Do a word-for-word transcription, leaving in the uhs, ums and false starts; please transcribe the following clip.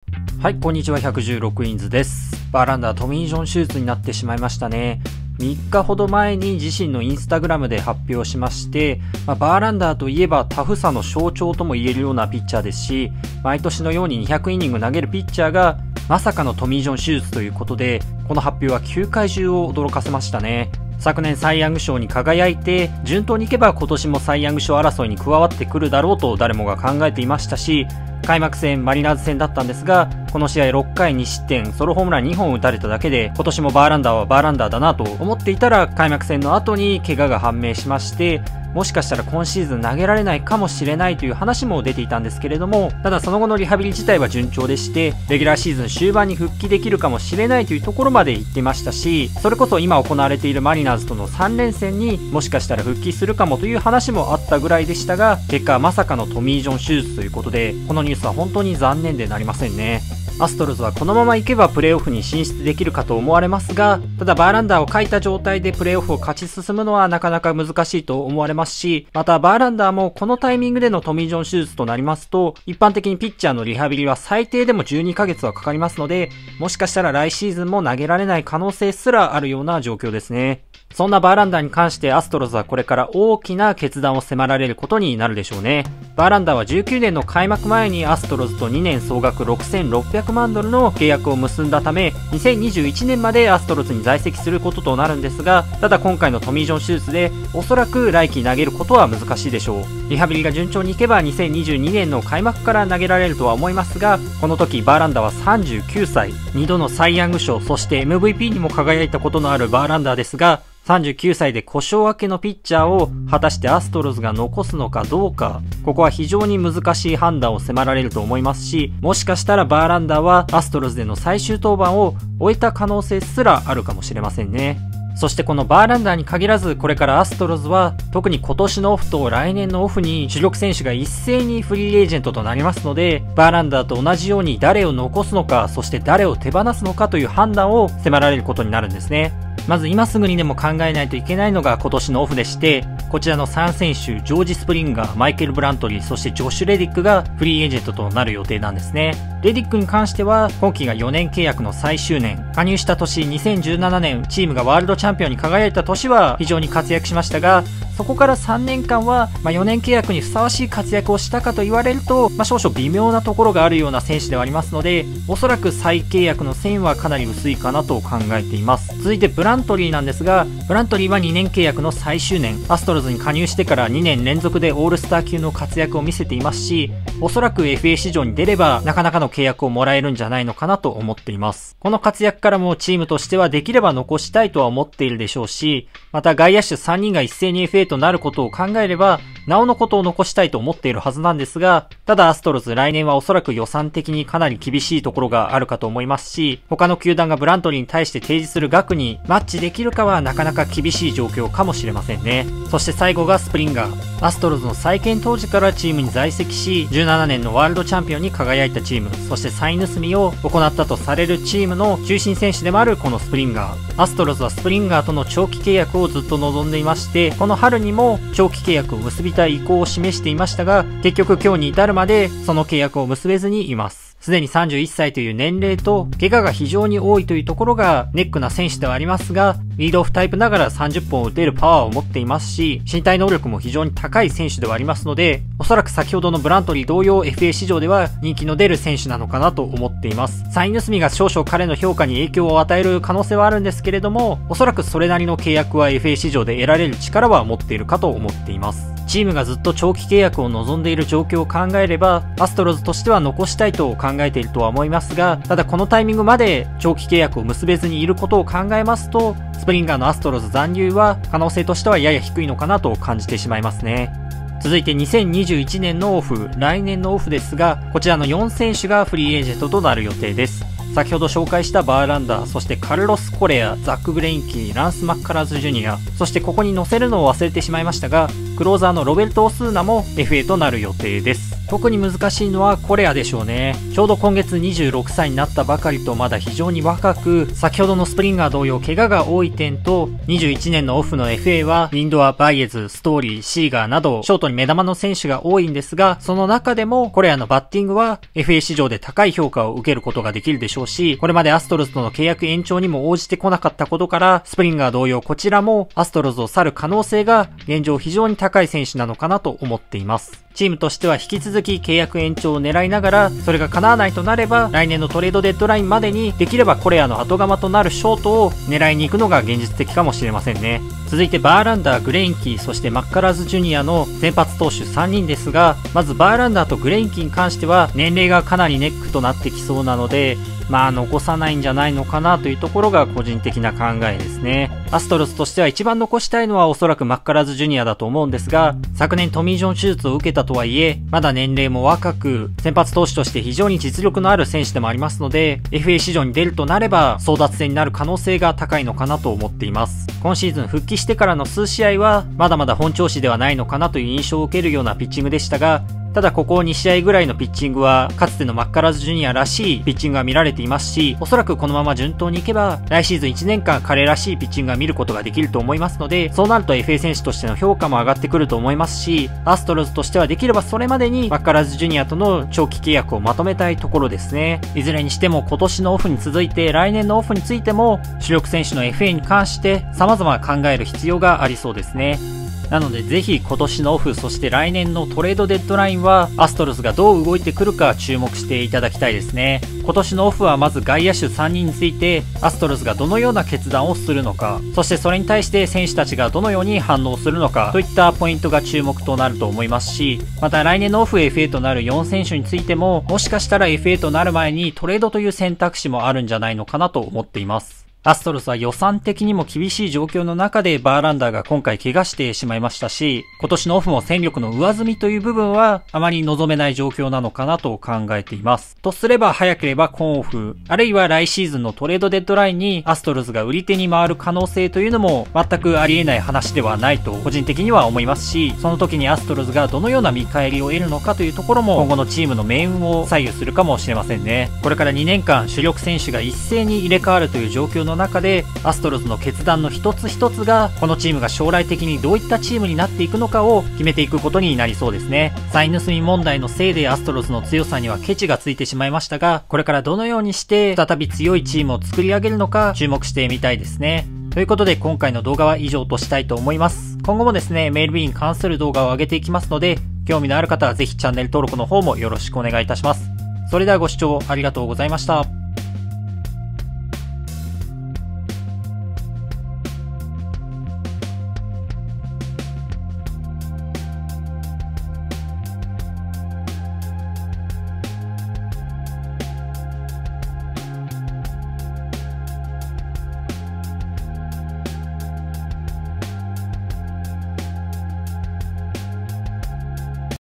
はい、こんにちは。ひゃくじゅうろくインズです。バーランダートミー・ジョン手術になってしまいましたね。みっかほど前に自身のインスタグラムで発表しまして、まあ、バーランダーといえばタフさの象徴とも言えるようなピッチャーですし、毎年のようににひゃくイニング投げるピッチャーがまさかのトミー・ジョン手術ということで、この発表は球界中を驚かせましたね。昨年サイ・ヤング賞に輝いて、順当にいけば今年もサイ・ヤング賞争いに加わってくるだろうと誰もが考えていましたし、開幕戦マリナーズ戦だったんですが、この試合ろっかいに失点、ソロホームランにほん打たれただけで、今年もバーランダーはバーランダーだなと思っていたら、開幕戦の後に怪我が判明しまして、もしかしたら今シーズン投げられないかもしれないという話も出ていたんですけれども、ただその後のリハビリ自体は順調でして、レギュラーシーズン終盤に復帰できるかもしれないというところまで言ってましたし、それこそ今行われているマリナーズとのさん連戦にもしかしたら復帰するかもという話もあったぐらいでしたが、結果はまさかのトミー・ジョン手術ということで、このニュースは本当に残念でなりませんね。アストロズはこのままいけばプレーオフに進出できるかと思われますが、ただバーランダーを欠いた状態でプレーオフを勝ち進むのはなかなか難しいと思われますし、またバーランダーもこのタイミングでのトミー・ジョン手術となりますと、一般的にピッチャーのリハビリは最低でもじゅうにかげつはかかりますので、もしかしたら来シーズンも投げられない可能性すらあるような状況ですね。そんなバーランダーに関してアストロズはこれから大きな決断を迫られることになるでしょうね。バーランダーはじゅうきゅうねんの開幕前にアストロズとにねん総額ろくせんろっぴゃくまんドルの契約を結んだため、にせんにじゅういちねんまでアストロズに在籍することとなるんですが、ただ今回のトミー・ジョン手術でおそらく来季投げることは難しいでしょう。リハビリが順調にいけばにせんにじゅうにねんの開幕から投げられるとは思いますが、この時バーランダーはさんじゅうきゅうさい、にどのサイ・ヤング賞、そして エムブイピー にも輝いたことのあるバーランダーですが、さんじゅうきゅうさいで故障明けのピッチャーを果たしてアストロズが残すのかどうか、ここは非常に難しい判断を迫られると思いますし、もしかしたらバーランダーはアストロズでの最終登板を終えた可能性すらあるかもしれませんね。そしてこのバーランダーに限らず、これからアストロズは特に今年のオフと来年のオフに主力選手が一斉にフリーエージェントとなりますので、バーランダーと同じように誰を残すのか、そして誰を手放すのかという判断を迫られることになるんですね。まず今すぐにでも考えないといけないのが今年のオフでして、こちらのさん選手、ジョージ・スプリンガー、マイケル・ブラントリー、そしてジョシュ・レディックがフリーエージェントとなる予定なんですね。レディックに関しては今季がよねん契約の最終年、加入した年にせんじゅうななねんチームがワールドチャンピオンに輝いた年は非常に活躍しましたが、そこからさんねんかんは、まあ、よねん契約にふさわしい活躍をしたかと言われると、まあ、少々微妙なところがあるような選手ではありますので、おそらく再契約の線はかなり薄いかなと考えています。続いてブラントリーなんですが、ブラントリーはにねん契約の最終年、アストロズに加入してからにねん連続でオールスター級の活躍を見せていますし、おそらく エフエー 市場に出ればなかなかの契約をもらえるんじゃないのかなと思っています。この活躍からもチームとしてはできれば残したいとは思っているでしょうし、また外野手さんにんが一斉に エフエー となることを考えれば、なおのことを残したいと思っているはずなんですが、ただアストロズ来年はおそらく予算的にかなり厳しいところがあるかと思いますし、他の球団がブラントリーに対して提示する額にマッチできるかはなかなか厳しい状況かもしれませんね。そして最後がスプリンガー。アストロズの再建当時からチームに在籍し、じゅうななねんのワールドチャンピオンに輝いたチーム、そしてサイン盗みを行ったとされるチームの中心選手でもあるこのスプリンガー。アストロズはスプリンガーとの長期契約をずっと望んでいまして、この春にも長期契約を結びたい意向を示していましたが、結局今日に至るまでその契約を結べずにいます。すでにさんじゅういっさいという年齢と怪我が非常に多いというところがネックな選手ではありますが、リードオフタイプながらさんじゅっぽんを打てるパワーを持っていますし、身体能力も非常に高い選手ではありますので、おそらく先ほどのブラントリー同様 エフエー 市場では人気の出る選手なのかなと思っています。サイン盗みが少々彼の評価に影響を与える可能性はあるんですけれども、おそらくそれなりの契約は エフエー 市場で得られる力は持っているかと思っています。チームがずっと長期契約を望んでいる状況を考えれば、アストロズとしては残したいと考えているとは思いますが、ただこのタイミングまで長期契約を結べずにいることを考えますと、スプリンガーのアストロズ残留は可能性としてはやや低いのかなと感じてしまいますね。続いてにせんにじゅういちねんのオフ、来年のオフですが、こちらのよん選手がフリーエージェントとなる予定です。 先ほど紹介したバーランダー、そしてカルロス・コレア、ザック・グレインキー、ランス・マッカラーズ・ジュニア、そしてここに載せるのを忘れてしまいましたが、クローザーのロベルト・オスーナも エフエー となる予定です。特に難しいのはコレアでしょうね。ちょうど今月にじゅうろくさいになったばかりとまだ非常に若く、先ほどのスプリンガー同様怪我が多い点と、にじゅういちねんのオフの エフエー はリンドア、バイエズ、ストーリー、シーガーなどショートに目玉の選手が多いんですが、その中でもコレアのバッティングは エフエー 市場で高い評価を受けることができるでしょうし、これまでアストロズとの契約延長にも応じてこなかったことから、スプリンガー同様こちらもアストロズを去る可能性が現状非常に高い選手なのかなと思っています。チームとしては引き続き契約延長を狙いながら、それが叶わないとなれば来年のトレードデッドラインまでにできればコレアの後釜となるショートを狙いに行くのが現実的かもしれませんね。続いてバーランダー、グレインキー、そしてマッカラーズジュニアの先発投手さんにんですが、まずバーランダーとグレインキーに関しては年齢がかなりネックとなってきそうなので、まあ残さないんじゃないのかなというところが個人的な考えですね。アストロズとしては一番残したいのはおそらくマッカラーズジュニアだと思うんですが、昨年トミー・ジョン手術を受けたとはいえ、まだ年齢も若く、先発投手として非常に実力のある選手でもありますので、エフエー 市場に出るとなれば争奪戦になる可能性が高いのかなと思っています。今シーズン復帰してからの数試合は、まだまだ本調子ではないのかなという印象を受けるようなピッチングでしたが、ただここに試合ぐらいのピッチングはかつてのマッカラーズジュニアらしいピッチングが見られていますし、おそらくこのまま順当にいけば来シーズンいちねんかん彼らしいピッチングが見ることができると思いますので、そうなると エフエー 選手としての評価も上がってくると思いますし、アストロズとしてはできればそれまでにマッカラーズジュニアとの長期契約をまとめたいところですね。いずれにしても今年のオフに続いて来年のオフについても主力選手の エフエー に関して様々考える必要がありそうですね。なのでぜひ今年のオフ、そして来年のトレードデッドラインはアストロズがどう動いてくるか注目していただきたいですね。今年のオフはまず外野手さんにんについてアストロズがどのような決断をするのか、そしてそれに対して選手たちがどのように反応するのかといったポイントが注目となると思いますし、また来年のオフ エフエー となるよん選手についてももしかしたら エフエー となる前にトレードという選択肢もあるんじゃないのかなと思っています。アストロズは予算的にも厳しい状況の中でバーランダーが今回怪我してしまいましたし、今年のオフも戦力の上積みという部分はあまり望めない状況なのかなと考えています。とすれば早ければ今オフ、あるいは来シーズンのトレードデッドラインにアストロズが売り手に回る可能性というのも全くありえない話ではないと個人的には思いますし、その時にアストロズがどのような見返りを得るのかというところも今後のチームの命運を左右するかもしれませんね。これからにねんかん主力選手が一斉に入れ替わるという状況のの中でアストロズの決断の一つ一つがこのチームが将来的にどういったチームになっていくのかを決めていくことになりそうですね。サイン盗み問題のせいでアストロズの強さにはケチがついてしまいましたが、これからどのようにして再び強いチームを作り上げるのか注目してみたいですね。ということで今回の動画は以上としたいと思います。今後もですね、メールビーに関する動画を上げていきますので、興味のある方はぜひチャンネル登録の方もよろしくお願いいたします。それではご視聴ありがとうございました。